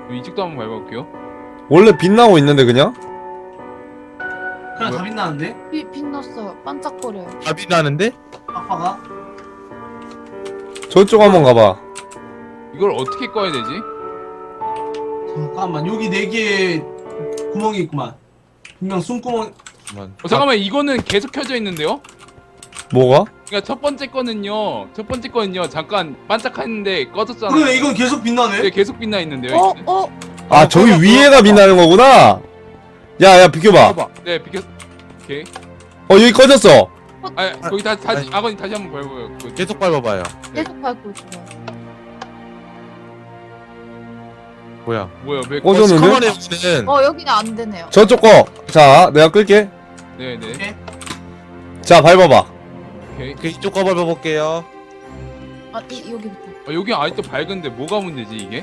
이쪽도 한번 밟아볼게요. 원래 빛나고 있는데 그냥? 그냥 다 빛나는데? 빛났어요. 반짝거려요. 답이 나는데? 아빠가? 저쪽 한번 가봐. 이걸 어떻게 꺼야 되지? 잠깐만 여기 4개의 구멍이 있구만. 분명 숨구멍. 잠깐만. 잠깐만 이거는 계속 켜져 있는데요? 뭐가? 그러니까 첫 번째 거는요 잠깐 반짝하는데 꺼졌잖아요. 그래 이건 계속 빛나네? 네, 계속 빛나 있는데요. 어? 이거는? 어? 아 저기 위에가 빛나는 거구나. 야야 비켜봐. 봐봐. 네 비켜. 오케이. 여기 꺼졌어. 아 거기 다시 아니. 아버님 다시 한번 밟아요. 그거. 계속 밟아봐요. 계속 밟고 있어요. 뭐야? 뭐야 왜? 꺼졌는데? 커먼에 여기는 여기는 안 되네요. 저쪽 거. 자 내가 끌게. 네네. 자 밟아봐. 오케이. 그 이쪽 거 밟아볼게요. 여기부터. 여기 아직도 밝은데 뭐가 문제지 이게?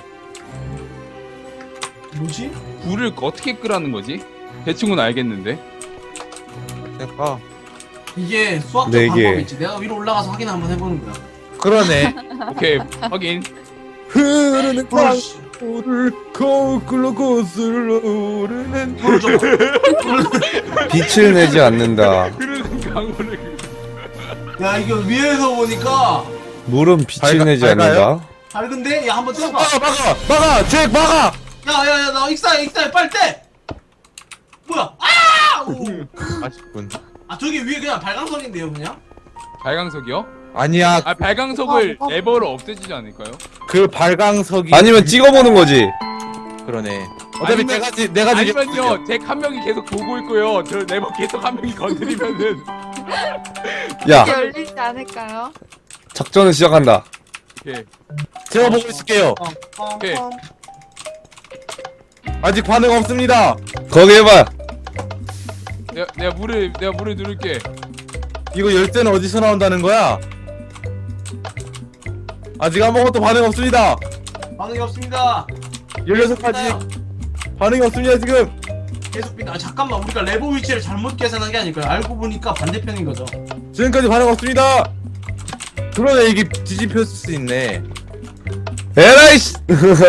뭐지? 불을 어떻게 끄라는 거지? 대충은 알겠는데. 내가 이게 수학적 네 개. 방법이 있지. 내가 위로 올라가서 확인 한번 해보는 거야. 그러네. 오케이 확인. 흐르는 어이씨. 강물을 거꾸로 거슬러 오르는 불을 좀. 빛을 내지 않는다. 흐르는 강물을. 야 이거 위에서 보니까 물은 빛을 밝아- 내지 밝아요? 않는다. 밝은데? 야 한번 떼봐. 막아! 잭 막아! 야야야 나 익사해 빨리 떼! 뭐야? 아! 오. 아쉽군. 아 저기 위에 그냥 발광석인데요 그냥? 발광석이요? 아니야, 아 발광석을 아, 레버로 없애주지 않을까요? 그 발광석이 아니면 찍어보는 거지. 그러네. 어차피 아니면- 내가 아니면요 잭 한 명이 계속 보고 있고요 저 레버 계속 한 명이 건드리면은 야 열리지 않을까요? 작전을 시작한다. 오케이. 제가 보고 있을게요. 오케이. 아직 반응 없습니다. 거기 해봐. 내가 물을 누를게. 이거 열쇠는 어디서 나온다는 거야? 아직 아무것도 반응 없습니다. 반응이 없습니다. 16가지 반응이 없습니다 지금. 계속 빛나. 아, 잠깐만 우리가 레버 위치를 잘못 계산한 게 아닐까요? 알고 보니까 반대편인 거죠. 지금까지 반응 없습니다. 그러네, 이게 뒤집혔을 수 있네. 에라이씨.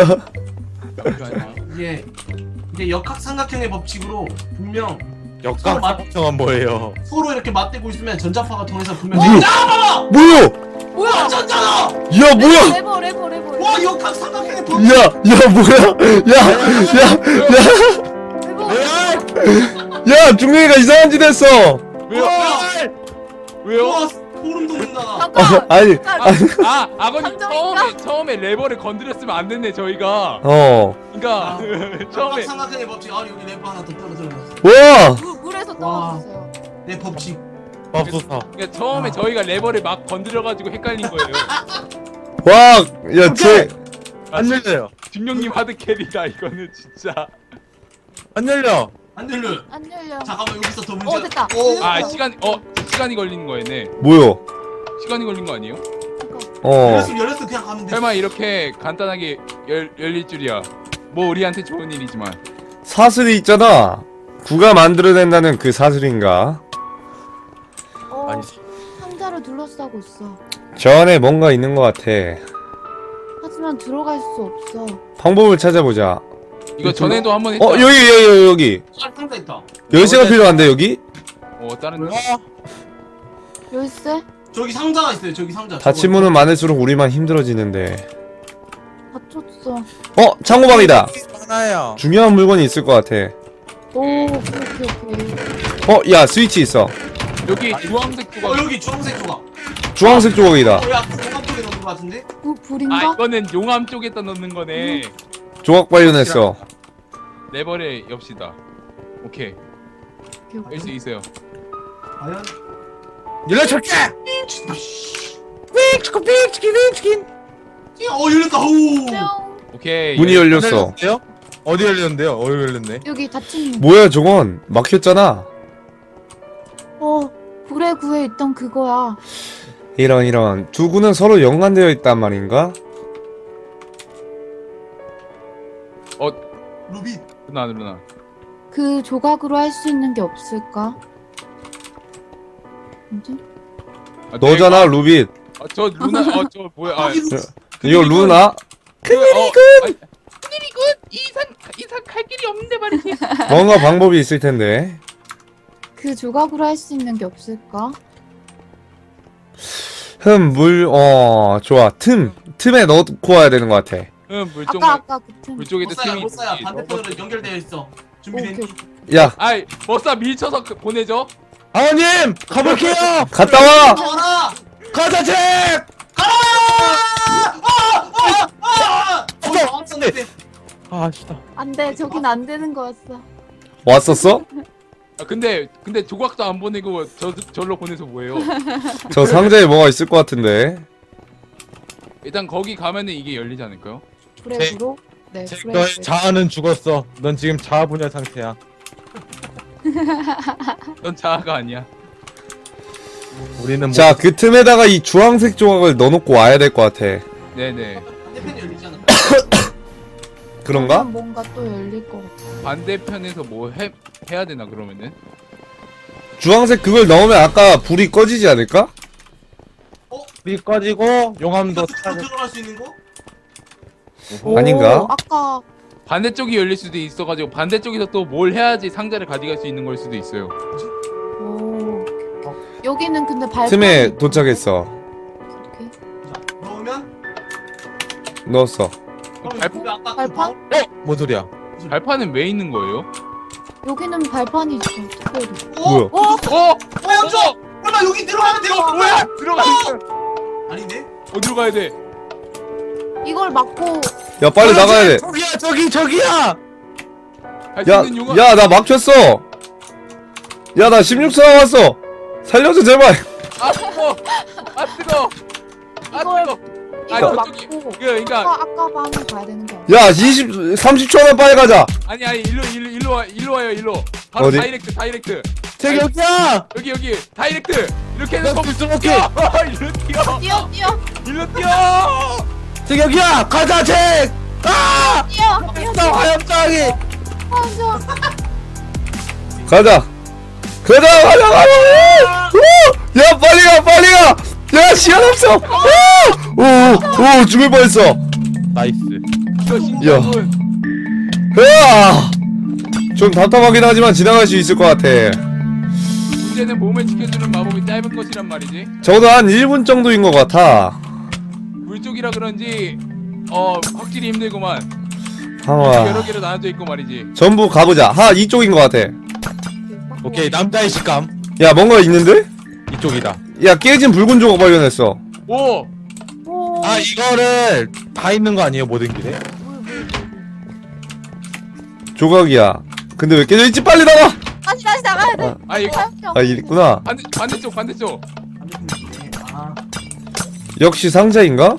이게 역학삼각형의 법칙으로 분명 역각성은 뭐예요? 서로 이렇게 맞대고 있으면 전자파가 통해서 분명. 뭐야? 야! 뭐야? 뭐야? 맞췄잖아! 야 뭐야? 레버. 와 역학삼각형의 법칙. 야 뭐야? 레버. 야 중령이가 이상한 짓 했어. 왜요? 왜요? 와 소름 돋는다. 잠깐. 아니 아버님 감정인가? 처음에 레버를 건드렸으면 안 됐네 저희가. 아. 그러니까 처음에 역학삼각형의 법칙. 아 여기 레버 하나 더 떨어져. 와. 물에서 와. 떨어졌어요. 내 법칙. 맙소사. 그러니까 처음에 저희가 레버를 막 건드려가지고 헷갈린 거예요. 와. 야 쟤. 안 열려요. 중령님 하드 캐리다 이거는 진짜. 안 열려. 안 열려. 안 열려. 잠깐만 여기서 더 문제. 됐다. 시간이 걸리는 거였네. 뭐요? 시간이 걸린 거 아니에요? 열렸어 그냥 가면 돼. 설마 이렇게 간단하게 열릴 줄이야. 뭐 우리한테 좋은 일이지만. 사슬이 있잖아. 구가 만들어낸다는 그 사슬인가? 아니, 상자를 둘러싸고 있어. 저 안에 뭔가 있는 것 같아. 하지만 들어갈 수 없어. 방법을 찾아보자. 이거 전에도 한번 했잖아. 여기. 아, 상자 있다. 열쇠가 필요한데 여기? 다른 데? 열쇠? 저기 상자가 있어요. 저기 상자. 닫힌 문은 많을수록 우리만 힘들어지는데. 닫혔어. 창고방이다. 하나야. 중요한 물건이 있을 것 같아. 오케이. 야 스위치 있어. 여기 주황색 조각. 여기 주황색 조각. 주황색 조각이다. 야 조각 쪽에 넣는 거 같은데? 불인가? 이거는 용암 쪽에다 넣는 거네. 조각 발견했어. 레버를 엽시다. 오케이. 열 수 있어요. 과연? 열려줄게. 윙치킨. 열렸다. 오. 뿅. 오케이. 문이 열렸어. 어디 열렸는데요? 어디 열렸네? 여기 닫힌 문. 뭐야 저건? 막혔잖아. 불의 구에 있던 그거야. 이런 두 구는 서로 연관되어 있단 말인가? 루비. 누나. 그 조각으로 할 수 있는 게 없을까? 뭐지? 너잖아 루빗. 저 루나. 저 뭐야? 여기 루비. 이거 루나? 크리리 굿. 이상 갈 길이 없는데 말이지. 뭔가 방법이 있을 텐데. 그 조각으로 할 수 있는 게 없을까? 좋아. 틈에 넣고 와야 되는 것 같아. 응, 아까 그 틈. 물쪽에도 못사야 틈이 못사야 있지. 반대편으로 연결되어 있어. 준비됐니? 오케이. 야, 아이, 머싸 밀쳐서 보내줘. 아버님 가볼게요. 갔다 와! 가라! 가자 책. 아시다. 안 돼, 저긴 안 되는 거였어. 왔었어? 아, 근데 조각도 안 보내고 절로 보내서 뭐예요? 저 상자에 뭐가 있을 것 같은데. 일단 거기 가면은 이게 열리지 않을까요? 브레브로? 네, 너의 브레브. 자아는 죽었어. 넌 지금 자아 분열 상태야. 넌 자아가 아니야. 우리는 자, 그 틈에다가 이 주황색 조각을 넣어놓고 와야 될 것 같아. 네네. 반대편이 열리잖아. 그런가? 그러면 뭔가 또 열릴 것 같아. 반대편에서 뭐 해야 되나 그러면은? 주황색 그걸 넣으면 아까 불이 꺼지지 않을까? 불이 꺼지고 용암도 이거 찾아. 들어갈 수 있는 거? 아닌가? 오, 아까 반대쪽이 열릴 수도 있어가지고 반대쪽에서 또 뭘 해야지 상자를 가져갈 수 있는 걸 수도 있어요. 오. 여기는 근데 발판 틈에 도착했어. 이렇게. 자, 넣으면 넣었어. 그럼 발판? 이거 아까 발판? 뭔 소리야? 발판은 왜 있는 거예요? 여기는 발판이 있어. 특별히. 뭐야? 영조! 설마 여기 들어가면 돼요? 뭐야? 들어가. 아닌데? 어디로 가야 돼? 이걸 막고 야, 빨리 나가야 돼. 저기야. 갈 수 야, 있는 용암. 야, 나 막혔어. 야, 나 16사 왔어. 살려줘, 제발. 아 뜨거. 아 뜨거. 아 이걸- 뜨거. 아 이걸 저쪽이. 막고 그러니까 아까 방에 가야 되는 게 아니야. 야, 30초만 빨리 가자. 아니 일로 와요 일로. 바로 어디? 다이렉트. 책 여기야. 여기 다이렉트. 이렇게 해서 오케이. 일로 뛰어. 뛰어. 일로 뛰어. 책 여기야. 가자 책. 아! 뛰어. 나 화염장이. 맞아. 가자. 가자. 오! 야, 빨리 가. 야, 시간 없어. 오, 죽을 뻔했어. 나이스. 이거 신기하군. 으아! 좀 답답하긴 하지만 지나갈 수 있을 것 같아. 문제는 몸을 지켜주는 마법이 짧은 것이란 말이지. 적어도 한 1분 정도인 것 같아. 물 쪽이라 그런지 확실히 힘들구만. 아, 여러 개로 나눠져 있고 말이지. 전부 가보자. 이쪽인 것 같아. 오케이 남자의 식감. 야, 뭔가 있는데? 이쪽이다. 야, 깨진 붉은 조각 발견했어. 오. 오. 아 이거를 다 있는 거 아니에요 모든 길에? 조각이야. 근데 왜 깨져있지? 빨리 나가! 다시 나가야 돼. 아 이거 있구나. 반대쪽. 반대편이네. 아, 역시 상자인가?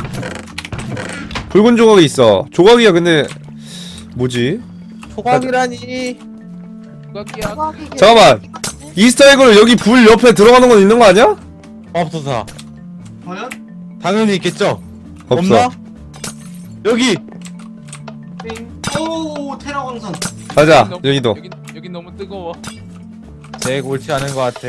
붉은 조각이 있어. 조각이야. 근데 뭐지? 초각이라니. 조각이야. 잠깐만. 이스터에그로 여기 불 옆에 들어가는 건 있는 거 아니야? 없어서. 과연? 당연히 있겠죠. 없어. 없나? 여기. 땡. 오, 테라광선. 가자. 여기도. 여기 너무 뜨거워. 내 옳지 않은 것 같아.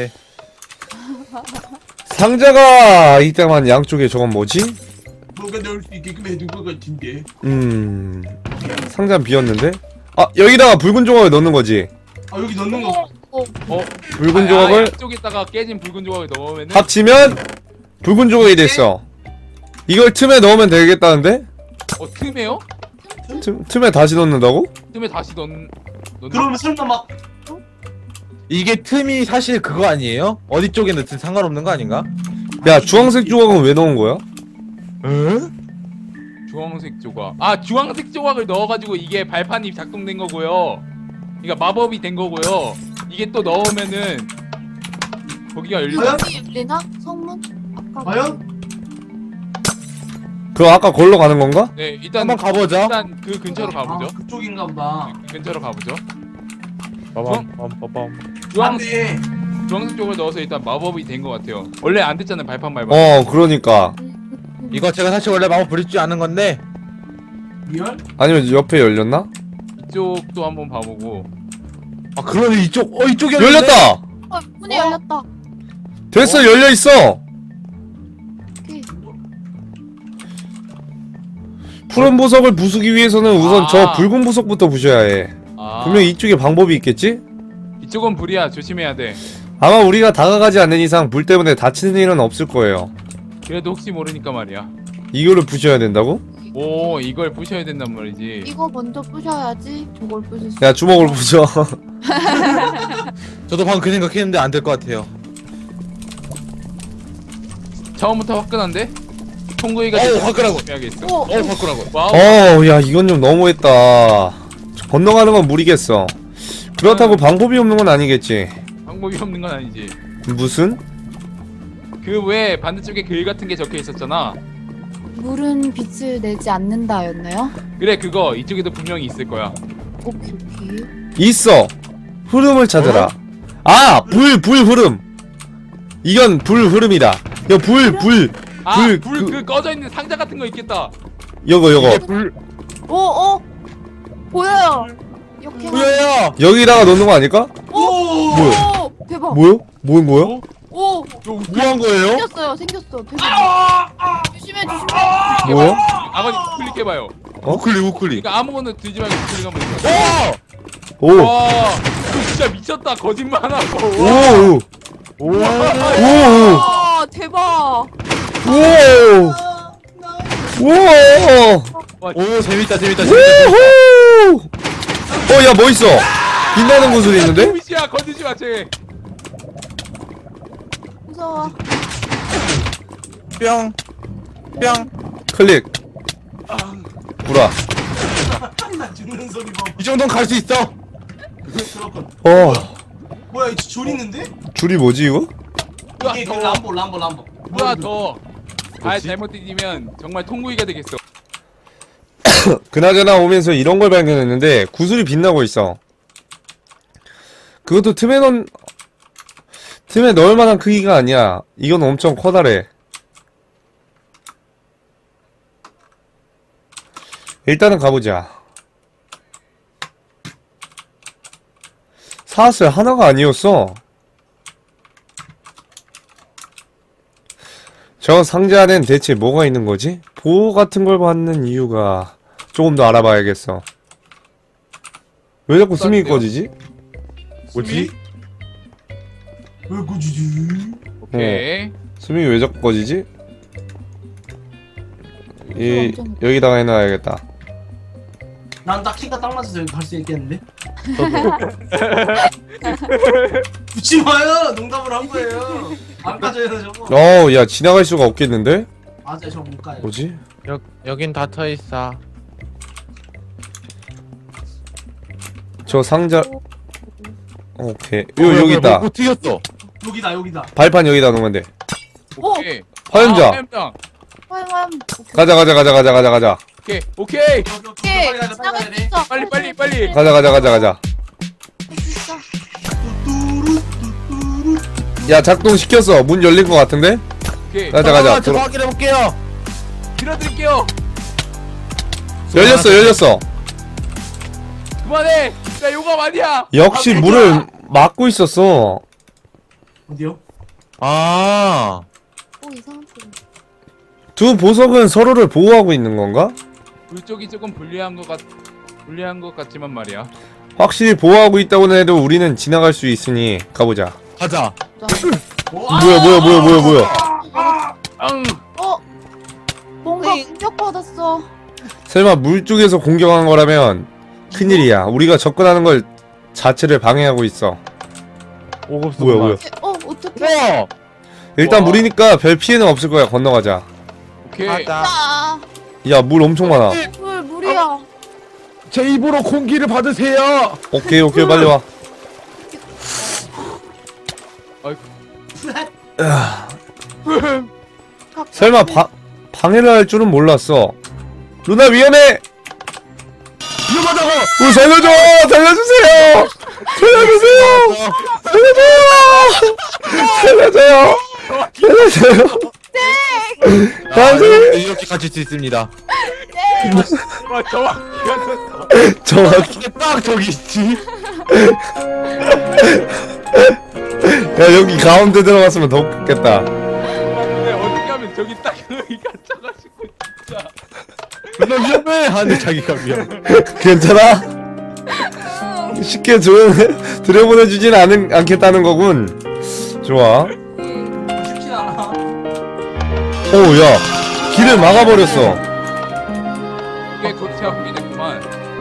상자가 있다만 양쪽에 저건 뭐지? 뭐가 넣을 수 있게끔 해둔 것 같은데. 상자는 비었는데? 여기다가 붉은 조각을 넣는 거지. 아, 여기 넣는 거. 붉은 조각을 쪽에다가 깨진 붉은 조각을 넣으면은 합치면 붉은 조각이 됐어. 이걸 틈에 넣으면 되겠다는데? 틈에요? 틈에 다시 넣는다고? 틈에 다시 그러면 설마 막 이게 틈이 사실 그거 아니에요? 어디 쪽에 넣든 상관없는 거 아닌가? 야, 주황색 조각은 왜 넣은 거야? 응? 주황색 조각. 주황색 조각을 넣어가지고 이게 발판이 작동된 거고요. 그러니까 마법이 된 거고요. 이게 또 넣으면은 거기가 열리나? 여기 열리나? 성문? 아까 과연? 그거 아까 걸로 가는 건가? 네, 일단 한번 가보자. 일단 그 근처로 가보죠. 아, 그쪽인가 보다. 그 근처로 가보죠. 빠밤. 안돼. 주황색 쪽을 넣어서 일단 마법이 된 것 같아요. 원래 안 됐잖아요, 발판 밟아. 그러니까. 이거 제가 사실 원래 마법 부릴 줄 아는 건데. 리얼? 아니면 옆에 열렸나? 이쪽도 한번 봐보고. 그러네 이쪽. 이쪽이 열렸네. 열렸다! 문이 열렸다. 됐어, 열려있어! 오케이. 푸른 보석을 부수기 위해서는 우선 아. 저 붉은 보석부터 부셔야 해. 아, 분명 이쪽에 방법이 있겠지? 이쪽은 불이야. 조심해야 돼. 아마 우리가 다가가지 않는 이상 불 때문에 다치는 일은 없을 거예요. 그래도 혹시 모르니까 말이야. 이거를 부셔야 된다고? 오, 이걸 부셔야 된단 말이지. 이거 먼저 부셔야지 저걸 부실 수. 야, 주먹을 부셔. 저도 방금 그 생각했는데 안 될 것 같아요. 처음부터 화끈한데? 통구이가 어우, 화끈하고. 해야겠어. 오, 바꾸라고. 와우. 야, 이건 좀 너무했다. 건너가는 건 무리겠어. 그렇다고 방법이 없는 건 아니겠지. 방법이 없는 건 아니지. 무슨? 그 왜 반대쪽에 글 같은 게 적혀 있었잖아. 물은 빛을 내지 않는다였나요? 그래, 그거 이쪽에도 분명히 있을 거야. 오케이 오케이. 있어. 흐름을 찾아라. 아, 불 흐름. 이건 불 흐름이다. 야, 불. 아, 불, 불 그 꺼져 있는 상자 같은 거 있겠다. 요거. 오 보여요. 이렇게. 뭐야? 여기다가 넣는 거 아닐까? 오! 뭐야? 대박. 뭐요? 뭐야? 오 뭐한 거예요? 생겼어. 대박. 조심해. 뭐야? 아버님 클릭해봐요. 우클릭. 그러니까 아무거나 들지 말고 클릭하면 돼. 오! 오. 와, 이거 진짜 미쳤다. 거짓말 안 하고. 오. 오! 오. 아 대박. 오. 오. 오, 재밌다. 우후! 야, 뭐 있어? 빛나는 구슬이 있는데? 미치야, 건드지 마, 쟤. 무서워. 뿅. 클릭. 불아. 나 죽는 소리 봐. 이 정도는 갈 수 있어. 그렇군. 뭐야 이 줄 있는데? 줄이 뭐지 이거? 이게 그 람보. 누가 더 잘 잘못 뒤지면 정말 통구이가 되겠어. 그나저나 오면서 이런 걸 발견했는데 구슬이 빛나고 있어. 그것도 틈에 넣을 만한 크기가 아니야. 이건 엄청 커다래. 일단은 가보자. 사슬 하나가 아니었어. 저 상자 안엔 대체 뭐가 있는 거지? 보호 같은 걸 받는 이유가 조금 더 알아봐야겠어. 왜 자꾸 숨이 꺼지지? 뭐지? 왜 꾸지지? 오케이. 숨이 왜 자꾸 꺼지지? 엄청- 여기다가 해놔야겠다. 난 딱 키가 딱 맞아서 여기 갈 수 있겠는데? 붙지 마요! 농담으로 한 거예요. 안 가져요 저거. 야, 지나갈 수가 없겠는데? 맞아요, 저 못 가요. 뭐지? 여긴 닫혀 있어. 저 상자. 오케이. 여기 있다. 뭐 튀겼어. 여기다. 발판 여기다 놓으면 돼. 오케이. 화염자. 화염장. 화염. 가자. 오케이. 오케이. 오케이. 빨리 나갈 가야 수 돼. 있어. 빨리. 가자. 할수 있어. 야, 작동시켰어. 문 열린 것 같은데? 오케이. 가자. 제가 확인해볼게요. 밀어드릴게요. 열렸어. 그만해. 나 요감 아니야. 역시 물을 막고 있었어. 어디요? 아. 오 이상한 소리. 두 보석은 서로를 보호하고 있는 건가? 불 쪽이 조금 불리한 것 같지만 말이야. 확실히 보호하고 있다고는 해도 우리는 지나갈 수 있으니 가보자. 가자. 뭐야? 앙. 뭔가 공격받았어. 설마 물 쪽에서 공격한 거라면 큰일이야. 우리가 접근하는 걸 자체를 방해하고 있어. 뭐야? 어떡해. 와. 일단 와. 물이니까 별 피해는 없을 거야. 건너가자. 오케이. 가자. 아, 야, 물 엄청 많아. 물이야. 제 입으로 공기를 받으세요. 오케이, 빨리 와. 설마 방해를 할 줄은 몰랐어. 루나 위험해! 위험하다고. 살려주세요! 안돼! 이렇게 갇힐 수 있습니다. 와, 정확히 갔었어. 정확히. 이게 딱 저기 있지. 야, 여기 가운데 들어갔으면 더 웃겼겠다. 근데 어떻게 하면 저기 딱 여기 갇혀가지고 진짜. 너 위험해 하는데 자기가 위험해. 괜찮아? 쉽게 들여보내주진 않겠다는 거군. 좋아. 쉽진 않아. 오, 야. 길을 막아버렸어. 이게 도대체가 보게 됐구만.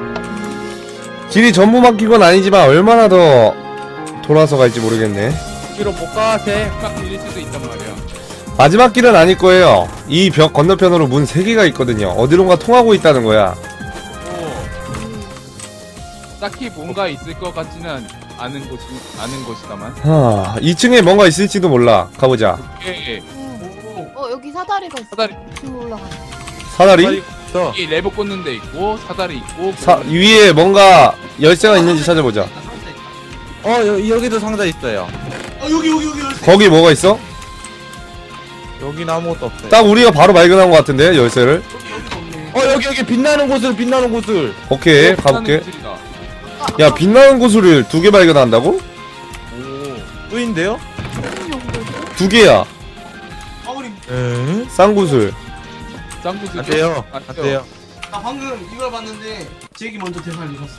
길이 전부 막힌 건 아니지만 얼마나 더 돌아서 갈지 모르겠네. 뒤로 못 가, 쟤. 막 밀릴 수도 있단 말이야. 마지막 길은 아닐 거예요. 이 벽 건너편으로 문 3개가 있거든요. 어디론가 통하고 있다는 거야. 딱히 뭔가 있을 것 같지는 않은 곳이다만. 2층에 뭔가 있을지도 몰라. 가보자. 이게 여기 사다리가 있어. 사다리 지금 올라가. 사다리? 있어. 여기 레버 꽂는 데 있고 사다리 있고. 위에 뭔가 열쇠가 있는지 찾아보자. 여기도 상자 있어요. 여기 열쇠. 거기 뭐가 있어? 여기는 아무것도 없어요. 딱 우리가 바로 발견한 것 같은데, 열쇠를. 여기 없네. 여기 빛나는 곳을. 오케이, 가볼게. 기술이다. 야, 빛나는 구슬을 2개 발견한다고? 오. 또인데요? 2개야. 아우리, 에? 쌍구슬. 짱구슬. 안 돼요. 안 돼요. 나 방금 이걸 봤는데 잭이 먼저 대사를 읽었어.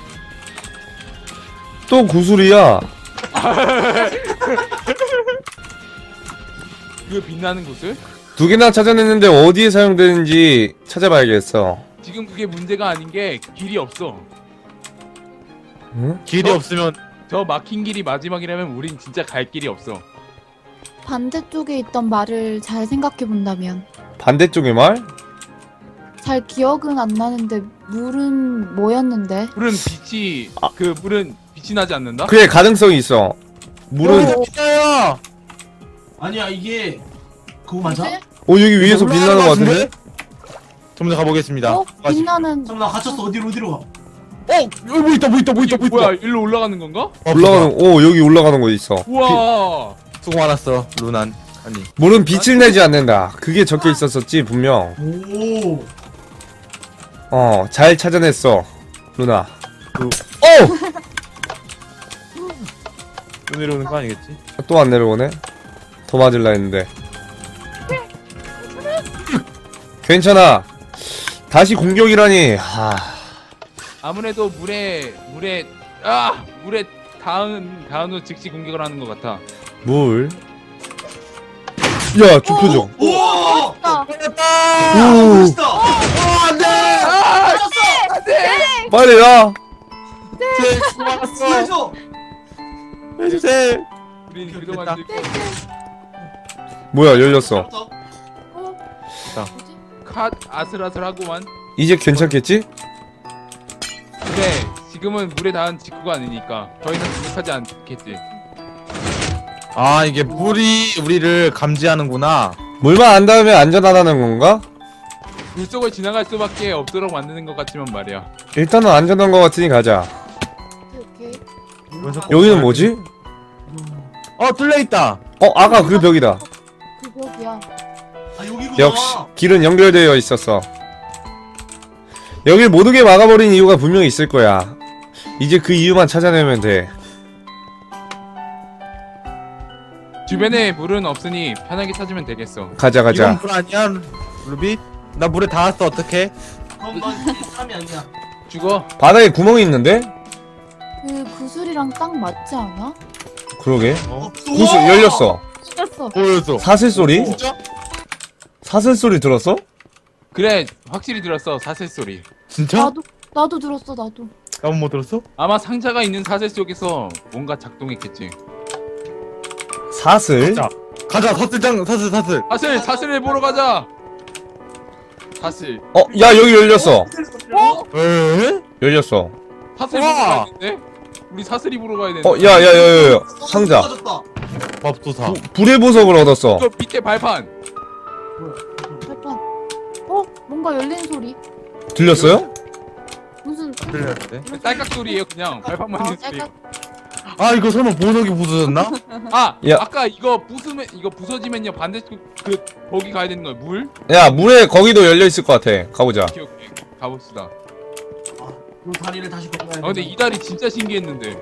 또 구슬이야. 그 빛나는 곳을? 2개나 찾아냈는데 어디에 사용되는지 찾아봐야겠어. 지금 그게 문제가 아닌 게 길이 없어. 응? 길이 없으면 저 막힌 길이 마지막이라면 우린 진짜 갈 길이 없어. 반대쪽에 있던 말을 잘 생각해 본다면 반대쪽의 말? 잘 기억은 안 나는데 물은 뭐였는데? 물은 빛이 물은 빛이 나지 않는다? 그래, 가능성이 있어. 물은 여기도 빛나요. 아니야, 이게 그거 맞아? 뭐지? 여기 위에서 빛나는 것 같은데? 좀 더 가보겠습니다. 빛나는 잠깐 나 갇혔어. 어디로 가? 여기 뭐 있다. 이게 뭐야? 일로 올라가는 건가? 올라가는 여기 올라가는 거 있어. 우와. 수고 많았어, 루난. 아니. 물은 빛을 내지 않는다. 그게 적혀 있었었지, 분명. 오. 잘 찾아냈어, 루나. 또 내려오는 거 아니겠지? 또 안 내려오네. 더 맞을라 했는데. 괜찮아. 다시 공격이라니. 아무래도 물에 닿은 후 즉시 공격을 하는 것 같아. 물. 야, 좁혀줘. 우와! 아, 오, 멋있다. 안돼. 빨리 야. 네, 수고 많았어. 해줘. 해주세요. 우린 됐다. 그동안 뭐야, 열렸어. 뭐지? 컷 아슬아슬하구만. 이제 괜찮겠지? 그래, 지금은 물에 닿은 직후가 아니니까 더 이상 공격하지 않겠지. 아, 이게 물이 우리를 감지하는구나. 물만 안 닿으면 안전하다는 건가? 물 속을 지나갈 수밖에 없도록 만드는 것 같지만 말이야. 일단은 안전한 것 같으니 가자. 오케이. 여기는 뭐지? 뚫려있다. 아까 그 벽이다. 그 벽이야. 아, 여기구나. 역시 길은 연결되어 있었어. 여길 못 오게 막아버린 이유가 분명히 있을 거야. 이제 그 이유만 찾아내면 돼. 주변에 물은 없으니 편하게 찾으면 되겠어. 가자. 이건 물 아니야, 루비? 나 물에 닿았어, 어떡해? 그럼 넌 이제 3이 아니야. 죽어. 바닥에 구멍이 있는데? 그 구슬이랑 딱 맞지 않아? 그러게. 없어. 구슬 열렸어. 렸어. 보였어. 사슬 소리? 진짜? 사슬 소리 들었어? 그래, 확실히 들었어. 사슬 소리. 진짜? 나도 들었어. 나도. 나만 못 들었어? 아마 상자가 있는 사슬 속에서 뭔가 작동했겠지. 사슬? 가자, 사슬. 사슬을 보러 가자. 사슬. 야, 여기 열렸어. 에? 열렸어. 사슬 보러 우와. 가야 되는데? 우리 사슬이 보러 가야 되는데. 야, 상자. 졌다. 밥도사. 불의 보석을 얻었어. 저 밑에 발판. 발판. 뭔가 열린 소리. 들렸어요? 무슨 들렸는데? 딸깍 소리예요, 그냥. 발판만 있는 소리. 약간 아, 이거 설마 보석이 부서졌나? 야. 아까 이거 부서지면요 반대쪽 거기 가야 되는 거야. 물? 야, 물에 거기도 열려있을 것 같아. 가보자. 오케이. 가봅시다. 그 다리를 다시 건너야 돼. 근데 이 다리 진짜 신기했는데.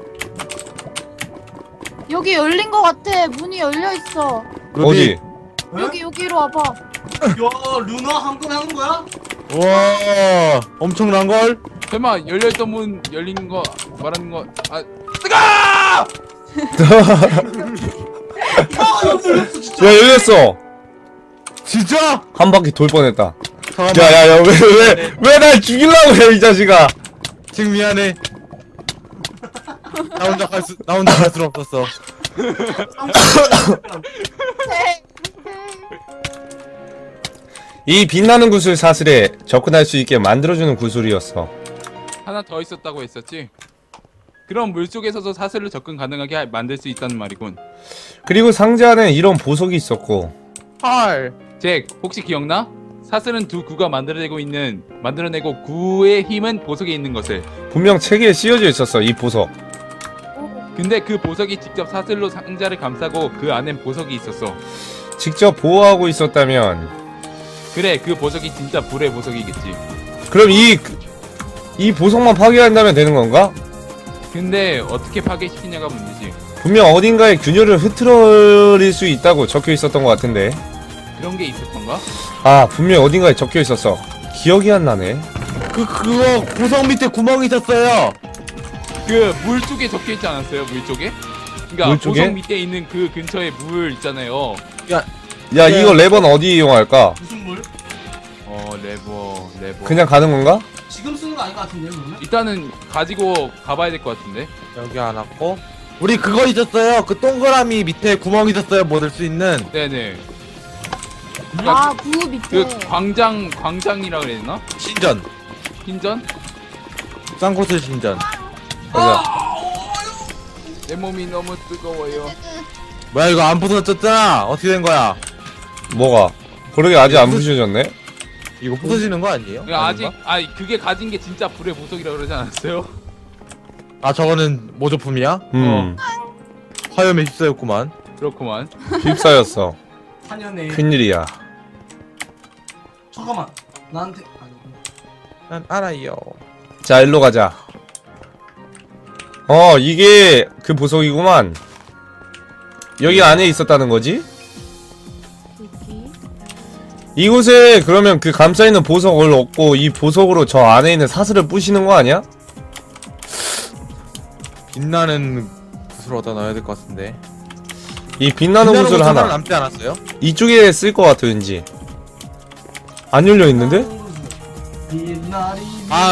여기 열린 거 같아. 문이 열려 있어. 어디? 에? 여기로 와봐. 야, 루나 한 건 하는 거야? 와 엄청난 걸. 설마 열려있던 문 열린 거 말하는 거 뜨거! 아 열렸어 진짜. 야, 열렸어. 진짜? 한 바퀴 돌 뻔했다. 잠깐만. 야야야, 왜 날 죽이려고 해, 이 자식아. 지금 미안해. 나 혼자 갈 수 없었어. 이 빛나는 구슬 사슬에 접근할 수 있게 만들어주는 구슬이었어. 하나 더 있었다고 했었지? 그럼 물속에서도 사슬로 접근 가능하게 만들 수 있다는 말이군. 그리고 상자 안에 이런 보석이 있었고. 헐. 잭, 혹시 기억나? 사슬은 두 구가 만들어내고 구의 힘은 보석에 있는 것을. 분명 책에 씌워져 있었어, 이 보석. 근데 그 보석이 직접 사슬로 상자를 감싸고 그 안엔 보석이 있었어. 직접 보호하고 있었다면, 그래, 그 보석이 진짜 불의 보석이겠지. 그럼 이 보석만 파괴한다면 되는 건가? 근데 어떻게 파괴시키냐가 문제지. 분명 어딘가에 균열을 흐트러릴 수 있다고 적혀 있었던 것 같은데. 그런 게 있었던가? 아, 분명 어딘가에 적혀 있었어. 기억이 안 나네. 그거 구석 밑에 구멍이 있었어요. 그 물 쪽에 적혀 있지 않았어요? 물 쪽에? 그러니까 물 쪽에? 보석 밑에 있는 그 근처에 물 있잖아요. 야, 이거 레버는 어디 이용할까? 무슨 물? 레버. 그냥 가는 건가? 지금 쓰는 거 아닌 것 같은데 그러면? 일단은 가지고 가봐야 될 것 같은데. 여기 안 왔고. 우리 그거 있었어요. 그 동그라미 밑에 구멍 있었어요. 뭐 넣을 수 있는. 네네. 아, 구 밑에. 그 광장이라 그래야 되나? 신전. 흰전? 쌍코스 신전. 가자. 내 몸이 너무 뜨거워요. 뭐야 이거 안 부서졌잖아. 어떻게 된 거야? 뭐가? 그러게 아직 안 부셔졌네? 이거 부서지는 거 아니에요? 그러니까 아닌가? 그게 가진 게 진짜 불의 보석이라 그러지 않았어요? 아 저거는 모조품이야? 화염에 휩싸였구만. 그렇구만. 휩싸였어. 4년에 큰일이야. 잠깐만 나한테 아니 난 알아요. 자, 일로 가자. 이게 그 보석이구만. 여기 안에 있었다는 거지? 여기. 이곳에 그러면 그 감싸있는 보석을 얻고 이 보석으로 저 안에 있는 사슬을 부시는 거 아니야? 빛나는 구슬 얻어 넣어야 될 것 같은데. 이 빛나는 구슬 하나 남지 않았어요? 이쪽에 쓸 것 같아 왠지. 안 열려있는데? 빛나리 아,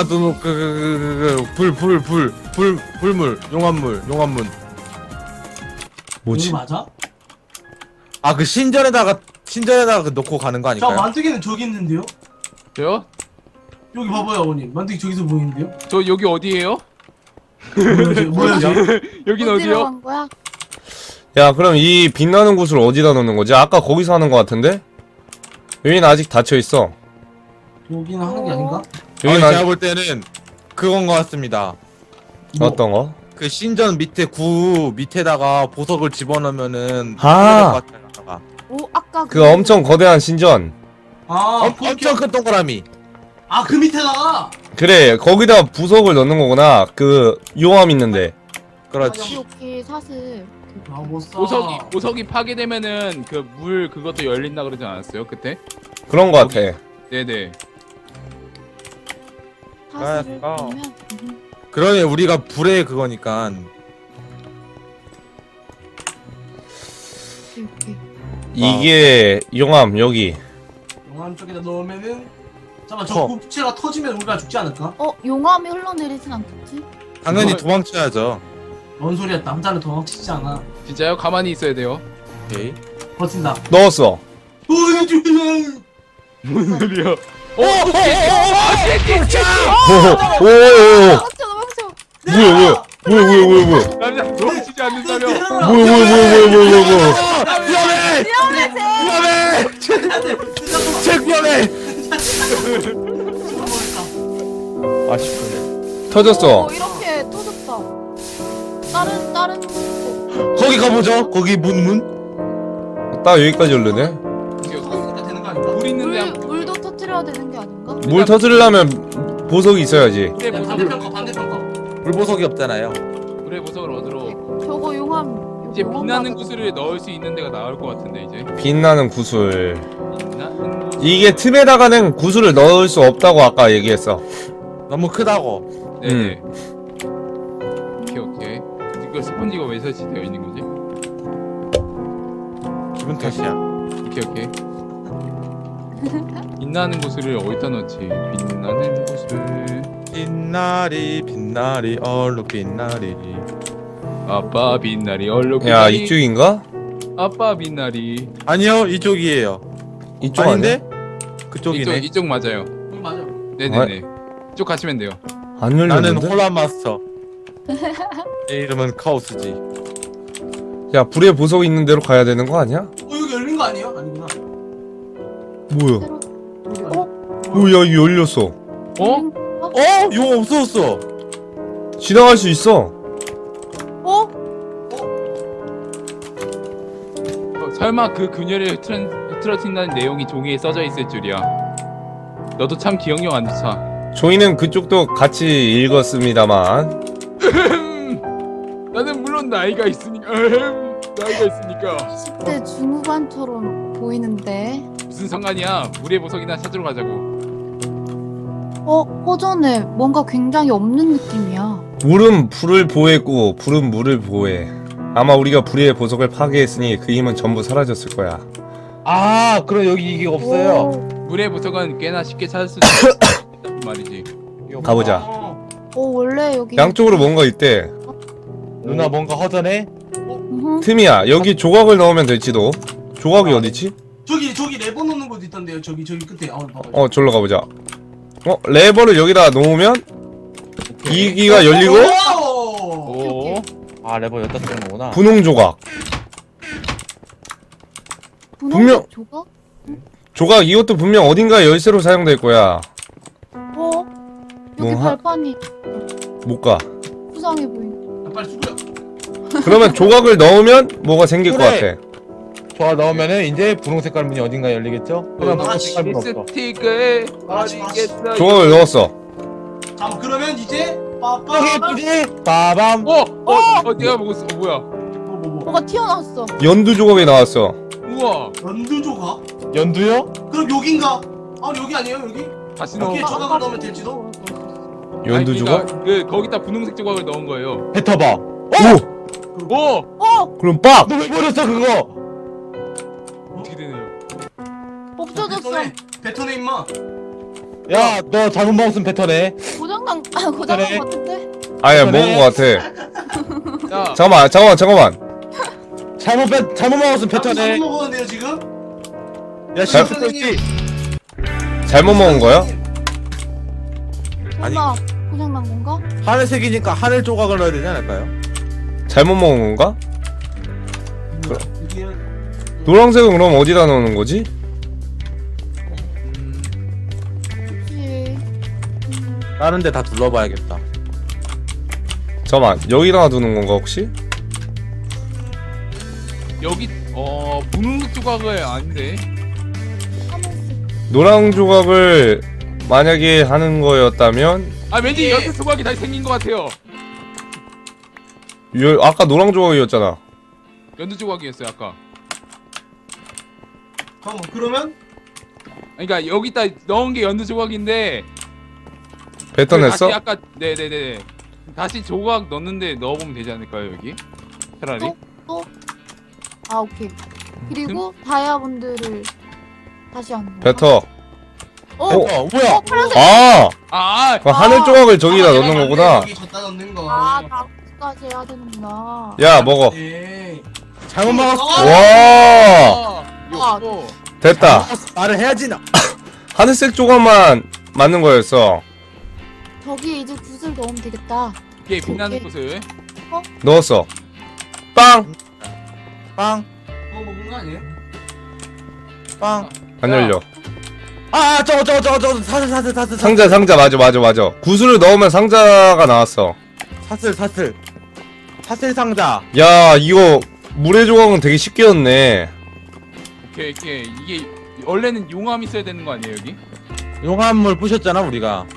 불물, 용암문. 뭐지? 여기 맞아? 아, 그 신전에다가 그 넣고 가는 거 자 아닐까요? 만두기는 저기 있는데요? 저요? 여기 봐봐요 어머니 만두기 저기서 보이는데요? 저 여기 어디에요? 뭐야 저 여긴 어디로 어디요? 간 거야? 야, 그럼 이 빛나는 구슬 어디다 놓는 거지? 아까 거기서 하는 것 같은데? 여기는 아직 닫혀있어. 여기는 하는 게 아닌가? 여기는 제가 아직 볼 때는 그건 것 같습니다. 어떤 거? 그 신전 밑에 구 밑에다가 보석을 집어넣으면은 아. 아, 오, 아까 그 엄청 거대한 신전. 엄청 큰 동그라미. 아그 밑에다가 그래, 거기다 부석을 넣는 거구나. 그 용암 있는데. 그렇지. 여기 사슬. 하고 싸 보석이 파괴되면은 그 물 그것도 열린다 그러지 않았어요? 그때? 그런 거 같아. 네네. 사슬을 아, 보면 그러네 우리가 불의 그거니까. 이렇게. 이게 용암 여기. 용암 쪽에다 넣으면은 잠깐만 저 부채가 터지면 우리가 죽지 않을까? 용암이 흘러내리진 않겠지? 당연히 그거- 도망쳐야죠. 뭔 소리야 남자는 도망치지 않아 진짜요? 가만히 있어야 돼요. 오케이. 버틴다 넣었어. 무슨 소리야? 오, 오, 넘어져. 뭐야. 남자 도망치지 않는다며. 뭐야. 위험해! 책 위험해! 아쉽네. 터졌어. 이렇게 터졌다. 다른 거기 가보죠. 거기 문. 딱 여기까지 오르네. 되는 거 아닌가? 물 있는데 물도 터뜨려야 되는 게 아닌가? 물 터뜨리려면 보석이 있어야지. 물의 야, 보석을 반대편 거 물보석이 없잖아요. 물의 보석을 얻으러 저거 용암. 이제 용암 빛나는 맞아. 구슬을 넣을 수 있는 데가 나올 것 같은데 이제 빛나는 구슬. 있나? 이게 틈에다가는 구슬을 넣을 수 없다고 아까 얘기했어. 너무 크다고. 네네. 오케이. 이거 스펀지가 왜 설치되어 있는 거지? 기분 탓이야. 오케이. 빛나는 구슬을 어디다 넣지? 빛나는 구슬. 빛나리 얼룩 빛나리. 아빠 빛나리 얼룩. 야, 이쪽인가? 아빠 빛나리. 아니요, 이쪽이에요. 이쪽 아닌데? 아니야? 그쪽이네. 이쪽 맞아요. 맞아. 네네네. 쭉 가시면 돼요. 안 나는 열렸는데? 홀라 마스터. 내 이름은 카오스지. 야, 불의 보석 있는 데로 가야 되는 거 아니야? 여기 열린 거 아니에요? 아니구나. 뭐야? 여기 열린 거. 야, 이거 열렸어. 어? 용 없어졌어. 지나갈 수 있어. 어? 설마 그 그녀를 흐트러진다는 내용이 종이에 써져 있을 줄이야. 너도 참 기억력 안 좋다. 저희는 그쪽도 같이 읽었습니다만. 나는 물론 나이가 있으니까. 나이가 있으니까. 10대 중후반처럼 보이는데. 무슨 상관이야? 물의 보석이나 찾으러 가자고. 허전해. 뭔가 굉장히 없는 느낌이야. 물은 불을 보호했고 불은 물을 보호해. 아마 우리가 불의 보석을 파괴했으니 그 힘은 전부 사라졌을 거야. 아, 그럼 여기 이게 없어요. 물의 보석은 꽤나 쉽게 찾을 수 있단 말이지. 가보자. 원래 여기. 양쪽으로 뭔가 있대. 누나 뭔가 허전해? 틈이야. 여기 조각을 넣으면 될지도. 조각이 어디지? 저기 레버 놓는 곳 있던데요. 저기 끝에. 봐봐. 절로 가보자. 레버를 여기다 놓으면 이기가 열리고 오. 아, 레버 여기다 쓰는 거구나. 분홍 조각. 분명- 조각? 조각 이것도 분명 어딘가 열쇠로 사용될 거야. 여기 뭐 발판이 못 가. 수상해 보이네. 빨리 수고요. 그러면 조각을 넣으면 뭐가 생길 것 그래. 같아. 좋아, 넣으면 이제 분홍 색깔 문이 어딘가 열리겠죠? 그러면 분홍 색깔 문 없어. 립스틱을 알았어. 어디겠어요? 조각을 넣었어. 잠깐 그러면 이제 여기 예쁘지? 빠밤. 내가 먹었어. 뭐야? 뭐. 뭐가 튀어나왔어. 연두 조각이 나왔어. 우와. 연두 조각? 연두요? 그럼 여긴가? 여기 아니에요 여기? 다시 넣어. 여기에 조각을 넣으면 될지도? 연두 조각? 거기다 분홍색 조각을 넣은 거예요. 뱉어봐. 오! 오! 그럼 빡! 너 왜 버렸어 그거? 어떻게 되네요? 없어졌어. 뱉어내 임마. 야, 너 잘못 먹었으면 뱉어내. 고장난 그래. 것 같은데? 아야, 그래. 먹은 것 같아. 야, 잠깐만. 잘못 먹었으면 잘못 뱉어내. 먹었는데요 지금? 야, 잘- 실수 있지? 잘못 먹은 거야? 아니. 설마 고장난 건가? 하늘색이니까 하늘 조각을 넣어야 되지 않을까요? 잘못 먹은 건가? 이게 노란색은 그럼 어디다 넣는 거지? 혹시 다른 데 다 둘러봐야겠다. 잠깐만, 여기다가 두는 건가 혹시? 여기 분홍색 조각을 아닌데. 하늘색. 노랑 조각을 만약에 하는 거였다면 왠지 연두 조각이 다시 생긴 것 같아요. 아까 노랑 조각이었잖아. 연두 조각이었어요 아까. 잠깐만 그러면? 그러니까 여기다 넣은 게 연두 조각인데. 뱉어냈어? 다시 아까 네네네. 다시 조각 넣는데 넣어보면 되지 않을까요 여기? 차라리. 또? 오케이. 그리고 다이아몬드를 다시 하는 거. 뱉어. 뭐야? 파란색. 그럼 하늘 조각을 저기다 넣는 거구나. 여기 줬다 넣는 거. 다까지 해야 되는구나. 야, 먹어. 네. 잘못 먹었어. 와, 이거 됐다. 말을 해야지 나. 하늘색 조각만 맞는 거였어. 저기 이제 구슬 넣으면 되겠다. 이게 빛나는 곳을. 넣었어. 빵! 빵, 그거 먹은 거 아니에요? 빵. 안 열려. 저거. 사슬. 상자, 맞아. 구슬을 넣으면 상자가 나왔어. 사슬 상자. 야, 이거 물의 조각은 되게 쉽게 넣네. 오케이 이게 원래는 용암 있어야 되는 거 아니에요 여기? 용암물 부셨잖아 우리가.